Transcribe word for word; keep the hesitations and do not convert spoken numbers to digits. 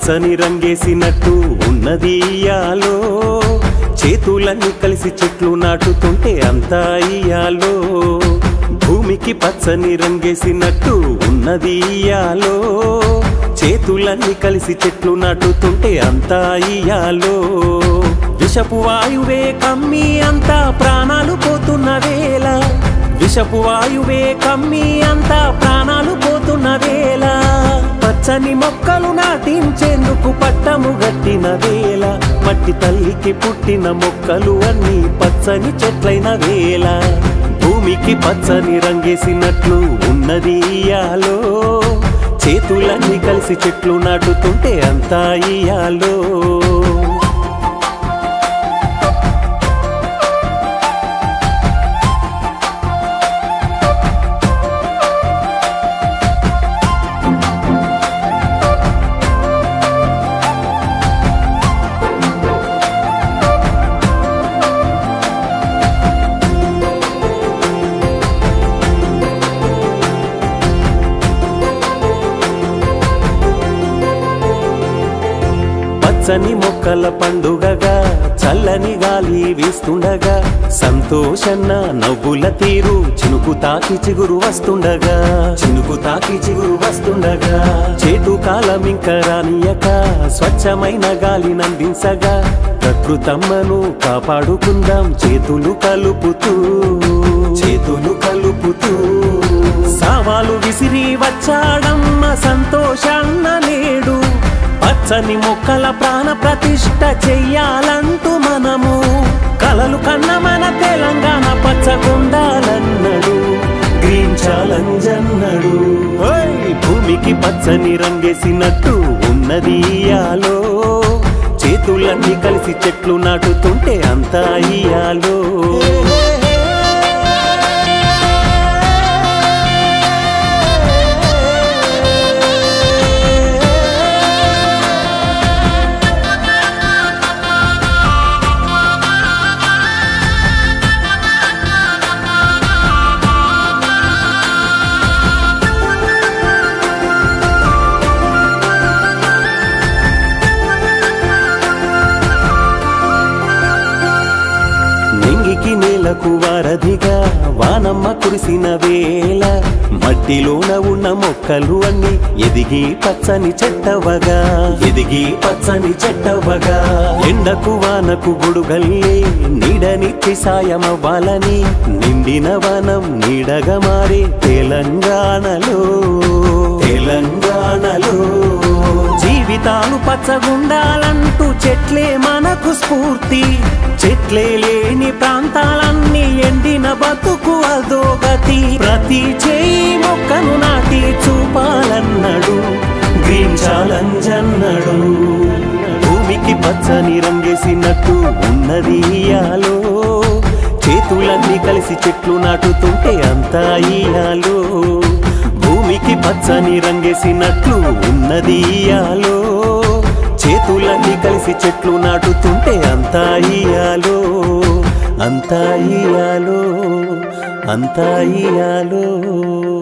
పచ్చని రంగేసినట్టు ఉన్నది ఇయ్యాలో చేతులన్నీ కలిసి చెట్లు నాటుతుంటే అంతా ఇయ్యాలో భూమికి పచ్చని రంగేసినట్టు ఉన్నది ఇయ్యాలో చేతులన్నీ కలిసి చెట్లు నాటుతుంటే అంతా ఇయ్యాలో విషపు వాయువే కమ్మి అంతా ప్రాణాలు పోతున్న వేళ విషపు వాయువే కమ్మి అంతా ప్రాణాలు పోతున్న వేళ పచ్చని మొక్కలు నాటించేందుకు పట్టము గట్టిన వేళ మట్టి తల్లికి పుట్టిన మొక్కలు అన్నీ పచ్చని చెట్లైన వేళ భూమికి పచ్చని రంగేసినట్లు ఉన్నది ఇయ్యాలో చేతులన్నీ కలిసి చెట్లు నాటుతుంటే అంతా ఇయ్యాలో పచ్చని మొక్కల పండుగగా చల్లని గాలి వీస్తుండగా సంతోషన్న నవ్వుల తీరు చినుకు తాకి చిగురు వస్తుండగా చినుకు తాకి చిగురు వస్తుండగా చేటు కాలం ఇంకా రానియక స్వచ్ఛమైన గాలి నందించగా ప్రకృతమ్మను కాపాడుకుందాం చేతులు కలుపుతూ చేతులు కలుపుతూ సావాలు విసిరి వచ్చాడమ్మ సంతోషన్న నేడు పచ్చని మొక్కల ప్రాణ ప్రతిష్ఠ చెయ్యాలంటూ మనము కలలు కన్న మన తెలంగాణ పచ్చగుండాలన్నాడు గ్రీన్ ఛాలెంజ్ అన్నాడు భూమికి పచ్చని రంగేసినట్టు ఉన్నది ఇయ్యాలో చేతులన్నీ కలిసి చెట్లు నాటుతుంటే అంతా ఇయ్యాలో నేలకు వారధిగా వానమ్మ కురిసిన వేళ మట్టిలోన ఉన్న మొక్కలు అన్ని ఎదిగి పచ్చని చెట్టవగా ఎదిగి పచ్చని చెట్టవగా ఎండకు వానకు గొడుగల్లే నీడనిచ్చి సాయమవ్వాలని నిండిన వనం నీడగా మారే తెలంగాణలో తెలంగాణలో జీవితాలు పచ్చగుండాలంటూ చెట్లే మనకు స్ఫూర్తి చెట్లే లేని ప్రాంతాలన్నీ ఎండిన బతుకు అదోగతి ప్రతి చేయి మొక్కను నాటి చూపాలన్నాడు గ్రీన్ ఛాలెంజ్ అన్నాడు భూమికి పచ్చని రంగేసినట్టు ఉన్నది ఇయ్యాలో చేతులన్నీ కలిసి చెట్లు నాటుతుంటే అంతా ఇయ్యాలో భూమికి పచ్చని రంగేసినట్లు ఉన్నది ఇయ్యాలో చేతులన్నీ కలిసి చెట్లు నాటుతుంటే అంతా ఇయ్యాలో అంతా ఇయ్యాలో అంతా ఇయ్యాలో